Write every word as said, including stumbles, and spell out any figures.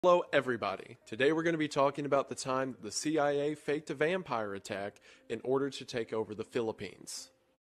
Hello everybody. Today we're going to be talking about the time the C I A faked a vampire attack in order to take over the Philippines.